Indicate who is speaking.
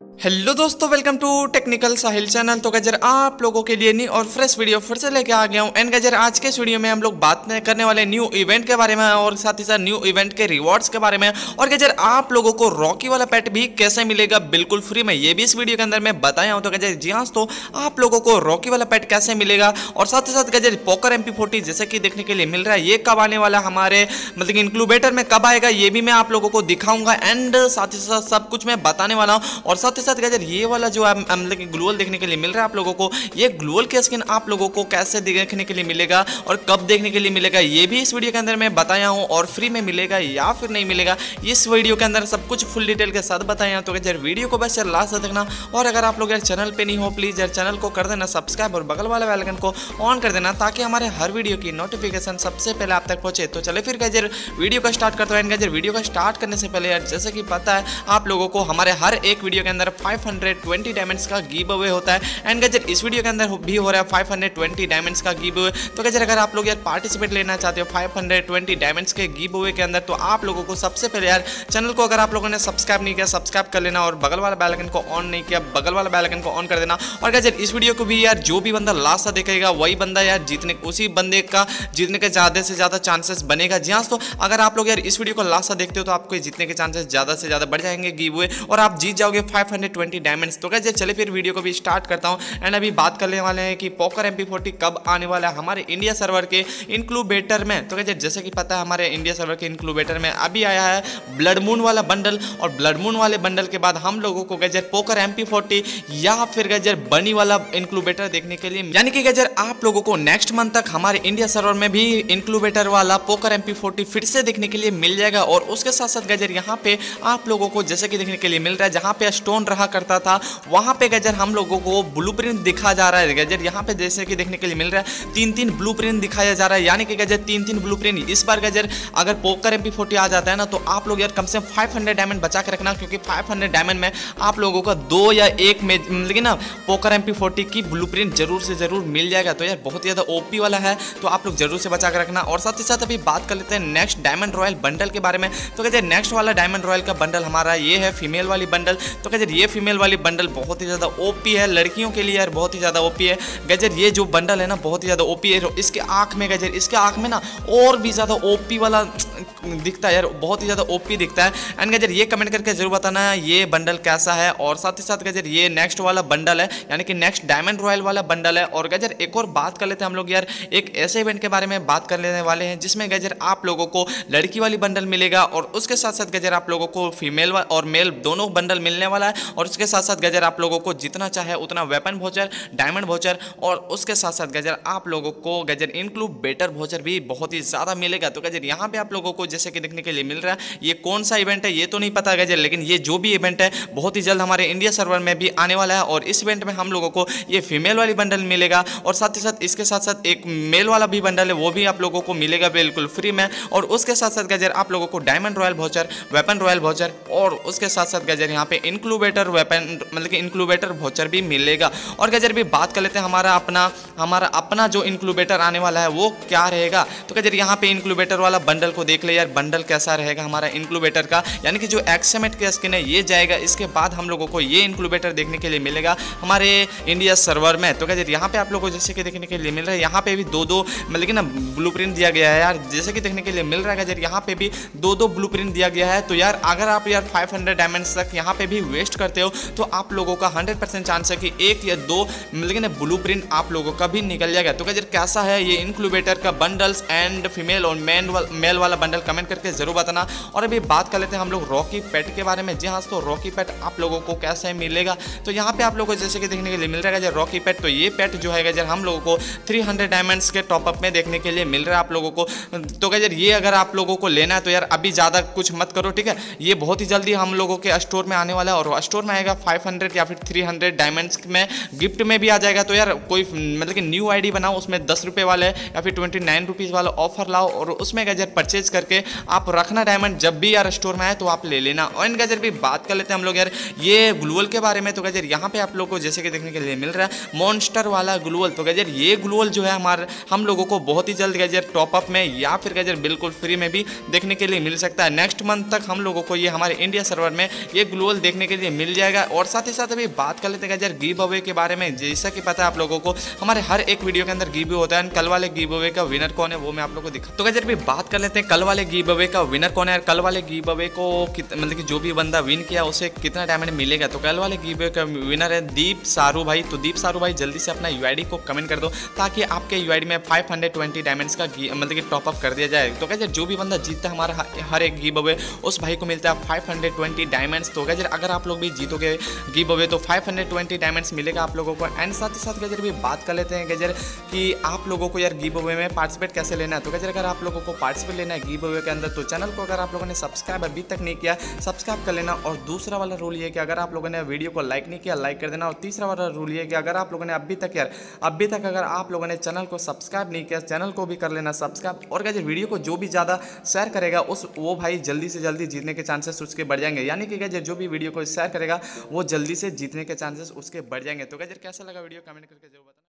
Speaker 1: Hello दोस्तों, welcome to technical Sahil channel. तो गजर आप लोगों के लिए न्यू और फ्रेश वीडियो फिर से लेके आ गया हूं। एंड गजर आज के इस वीडियो में हम लोग बात करने वाले न्यू इवेंट के बारे में और साथ ही साथ न्यू इवेंट के रिवॉर्ड्स के बारे में। और गजर आप लोगों को रॉकी वाला पेट भी कैसे मिलेगा बिल्कुल फ्री में, ये भी इस वीडियो के अंदर मैं बताया हूं। तो गजर जी हाँ, तो आप लोगों को रॉकी वाला पेट कैसे मिलेगा और साथ ही साथ गजर पोकर MP40 जैसे कि देखने के लिए मिल रहा है, ये कब आने वाला हमारे मतलब इंक्लूबेटर में कब आएगा, ये भी मैं आप लोगों को दिखाऊंगा। एंड साथ ही साथ सब कुछ मैं बताने वाला हूँ। और साथ ही साथ गजर ये वाला जो मतलब ग्लूअल देखने के लिए मिल रहा है आप लोगों को, ये ग्लूअल के स्किन आप लोगों को कैसे देखने के लिए मिलेगा और कब देखने के लिए मिलेगा, ये भी इस वीडियो के अंदर मैं बताया हूं। और फ्री में मिलेगा या फिर नहीं मिलेगा, इस वीडियो के अंदर सब कुछ फुल डिटेल के साथ बताया। तो यार वीडियो को बस यार लास्ट तक देखना। और अगर आप लोग यार चैनल पे नहीं हो, प्लीज यार चैनल को कर देना सब्सक्राइब और बगल वाला बेल आइकन को ऑन कर देना, ताकि हमारे हर वीडियो की नोटिफिकेशन सबसे पहले आप तक पहुंचे। तो चले फिर गजर वीडियो का स्टार्ट करते हैं। गजर वीडियो का स्टार्ट करने से पहले यार जैसे कि पता है आप लोगों को, हमारे हर एक वीडियो के अंदर 520 डायमंड्स का गिव अवे होता है। एंड गजर इस वीडियो के अंदर भी हो रहा है 520 डायमंड्स का गिव अवे। तो गजर अगर आप लोग यार पार्टिसिपेट लेना चाहते हो 520 डायमंड्स के गिव अवे के अंदर, तो आप लोगों को सबसे पहले यार चैनल को अगर आप लोगों ने सब्सक्राइब नहीं किया, सब्सक्राइब कर लेना और बगल वाला बेल आइकन को ऑन नहीं किया, बगल वाला बेल आइकन को ऑन कर देना। और गजर इस वीडियो को भी यार जो भी बंदा लास्ट तक देखेगा वही बंदा यार उसी बंदे का जीतने के ज़्यादा से ज़्यादा चांसेस बनेगा। जी हाँ, तो अगर आप लोग यार इस वीडियो को लास्ट तक देखते हो तो आपको जीतने के चांसेस ज़्यादा से ज़्यादा बढ़ जाएंगे गिव अवे और आप जीत जाओगे 520 डायमंड्स। तो गजर चले फिर वीडियो को भी स्टार्ट करता हूं। एंड अभी बात करने वाले हैं कि पोकर MP40 कब आने वाला है हमारे इंडिया सर्वर के इंक्लूबेटर में। तो जैसे कि पता है हमारे इंडिया सर्वर के इंक्लूबेटर में अभी आया है ब्लड मून वाला बंडल। और ब्लड मून वाले बंडल के बाद हम लोगों को गजर पोकर MP40 या फिर गजर बनी वाला इंक्लूबेटर देखने के लिए, यानी कि गजर आप लोगों को नेक्स्ट मंथ तक हमारे इंडिया सर्वर में भी इंक्लूबेटर वाला पोकर MP40 फिर से देखने के लिए मिल जाएगा। और उसके साथ साथ गजर यहाँ पे आप लोगों को जैसे कि देखने के लिए मिल रहा है, जहाँ पे स्टोन रहा करता था वहां पे गजर हम लोगों को ब्लूप्रिंट दिखा जा रहा है। गजर यहाँ पे जैसे कि देखने के लिए मिल रहा है 3-3 ब्लूप्रिंट दिखाया जा रहा है, यानी कि गजर 3-3 ब्लूप्रिंट। इस बार गजर अगर पोकर MP40 आ जाता है ना, तो आप लोग यार कम से कम 500 डायमंड बचा के रखना, क्योंकि 500 डायमंड में आप लोगों का 2 या 1 में लेकिन ना पोकर MP40 की ब्लूप्रिंट जरूर से जरूर मिल जाएगा। तो यार बहुत ज़्यादा OP वाला है, तो आप लोग जरूर से बचा के रखना। और साथ ही साथ अभी बात कर लेते हैं नेक्स्ट डायमंड रॉयल बंडल के बारे में। तो गजर नेक्स्ट वाला डायमंड रॉयल का बंडल हमारा ये है फीमेल वाली बंडल। तो गजर ये फीमेल वाली बंडल बहुत ही ज़्यादा OP है, लड़कियों के लिए यार बहुत ही ज़्यादा OP है। गजर ये जो बंडल है ना बहुत ही ज़्यादा OP है। इसके आँख में गजर इसके आँख में ना और भी ज़्यादा OP वाला दिखता है यार, बहुत ही ज़्यादा OP दिखता है। एंड गजर ये कमेंट करके जरूर बताना ये बंडल कैसा है। और साथ ही साथ गजर ये नेक्स्ट वाला बंडल है, यानी कि नेक्स्ट डायमंड रॉयल वाला बंडल है। और गजर एक और बात कर लेते हैं हम लोग यार, एक ऐसे इवेंट के बारे में बात कर लेने वाले हैं जिसमें गजर आप लोगों को लड़की वाली बंडल मिलेगा और उसके साथ साथ गजर आप लोगों को फीमेल और मेल दोनों बंडल मिलने वाला है। और उसके साथ साथ गजर आप लोगों को जितना चाहे उतना वेपन वोचर, डायमंड वोचर और उसके साथ साथ गजर आप लोगों को गजर इंक्लूबेटर वोचर भी बहुत ही ज़्यादा मिलेगा। तो गजर यहाँ पे आप लोगों को जैसे कि देखने के लिए मिल रहा है, ये कौन सा इवेंट है ये तो नहीं पता गजर, लेकिन ये जो भी इवेंट है बहुत ही जल्द हमारे इंडिया सर्वर में भी आने वाला है। और इस इवेंट में हम लोगों को ये फीमेल वाली बंडल मिलेगा और साथ ही साथ इसके साथ साथ एक मेल वाला भी बंडल है, वो भी आप लोगों को मिलेगा बिल्कुल फ्री में। और उसके साथ साथ गजर आप लोगों को diamond royal voucher, weapon royal voucher और उसके साथ साथ गजर यहाँ पे इंक्लूबेटर वेपन मतलब कि इंक्लूबेटर वोचर भी मिलेगा। और गजर भी बात कर लेते हैं हमारा अपना जो इंक्लूबेटर आने वाला है वो क्या रहेगा। तो गजर यहाँ पे इंक्लूबेटर वाला बंडल को देख ले यार, बंडल कैसा रहेगा हमारा इंक्लूबेटर का, यानी कि जो एक्समेट के स्किन है ये जाएगा। इसके बाद हम लोगों को ये इंक्लूबेटर देखने के लिए मिलेगा हमारे इंडिया सर्वर में। तो गजर यहाँ पे आप लोगों को जैसे कि देखने के लिए मिल रहा है, यहाँ पे भी 2-2 मतलब कि ना ब्लूप्रिंट दिया गया है यार, जैसे कि देखने के लिए मिल रहा है गजर यहाँ पे भी 2-2 ब्लूप्रिंट दिया गया है। तो यार अगर आप यार 500 डायमंड्स तक यहाँ पे भी वेस्ट करते हो तो आप लोगों का 100% चांस है कि 1 या 2 मतलब ब्लूप्रिंट आप लोगों का भी निकल जाएगा। तो गजर कैसा है ये इंक्लूबेटर का बंडल्स एंड फीमेल और मेल वाला बंडल कमेंट करके जरूर बताना। और अभी बात कर लेते हैं हम लोग रॉकी पेट के बारे में। जी हाँ, तो रॉकी पेट आप लोगों को कैसे मिलेगा, तो यहाँ पे आप लोगों को जैसे कि देखने के लिए मिल रहा है गजर रॉकी पेट। तो ये पेट जो है गजर हम लोगों को 300 डायमंड्स के टॉपअप में देखने के लिए मिल रहा है आप लोगों को। तो गजर ये अगर आप लोगों को लेना है तो यार अभी ज़्यादा कुछ मत करो, ठीक है। ये बहुत ही जल्दी हम लोगों के स्टोर में आने वाला है और स्टोर में आएगा 500 या फिर 300 डायमंड्स में गिफ्ट में भी आ जाएगा। तो यार कोई मतलब कि न्यू आईडी बनाओ, उसमें 10 रुपये वाले या फिर 29 रुपीज़ वाला ऑफर लाओ और उसमें गजर परचेज करके आप रखना डायमंड, जब भी यार स्टोर में आए तो आप ले लेना। और गजर भी बात कर लेते हैं हम लोग यार ये ग्लूअल के बारे में। तो गजर यहाँ पे आप लोग को जैसे कि देखने के लिए मिल रहा है मॉन्स्टर वाला ग्लूअल। तो गजर ये ग्लूअल जो है हम लोगों को बहुत ही जल्द गजर टॉपअप में या फिर गजर बिल्कुल फ्री में भी देखने के लिए मिल सकता है। नेक्स्ट मंथ तक हम लोगों को ये हमारे इंडिया सर्वर में ये ग्लूअल देखने के लिए मिल जाएगा। और साथ ही साथ अभी बात कर लेते हैं यार गिव अवे के बारे में। जैसा कि पता है आप लोगों को हमारे हर एक वीडियो के अंदर गिव अवे होता है। कल वाले गिव अवे का विनर कौन है वो मैं आप लोगों को दिखा। तो यार अभी बात कर लेते हैं कल वाले गिव अवे का विनर कौन है। कल वाले गिव अवे को मतलब कि जो भी बंदा विन किया उसे कितना डायमंड मिलेगा। तो कल वाले गिव अवे का विनर है दीप सारू भाई। तो दीप सारू भाई जल्दी से अपना यूआईडी को कमेंट कर दो ताकि आपके यूआईडी में 520 डायमंड्स का मतलब कि टॉपअप कर दिया जाए। तो क्या जो भी बंदा जीतता है हमारा हर एक गिव अवे उस भाई को मिलता है 520 डायमंड्स। तो क्या अगर आप लोग भी जीतोगे गिव अवे तो 520 डायमंड्स मिलेगा आप लोगों को। एंड साथ ही साथ गजर भी बात कर लेते हैं गजर कि आप लोगों को यार गिव अवे में पार्टिसिपेट कैसे लेना है। तो गजर अगर आप लोगों को पार्टिसिपेट लेना है गिव अवे के अंदर तो चैनल को अगर आप लोगों ने सब्सक्राइब अभी तक नहीं किया सब्सक्राइब कर लेना। और दूसरा वाला रूल ये कि अगर आप लोगों ने वीडियो को लाइक नहीं किया लाइक कर देना। और तीसरा वाला रूल ये कि अगर आप लोगों ने अभी तक अगर आप लोगों ने चैनल को सब्सक्राइब नहीं किया चैनल को भी कर लेना सब्सक्राइब। और गजर वीडियो को जो भी ज़्यादा शेयर करेगा वो भाई जल्दी से जल्दी जीतने के चांसेस उसके बढ़ जाएंगे। यानी कि गजर जो भी वीडियो को शेयर करेगा वो जल्दी से जीतने के चांसेस उसके बढ़ जाएंगे। तो गजर कैसा लगा वीडियो कमेंट करके जरूर बताना।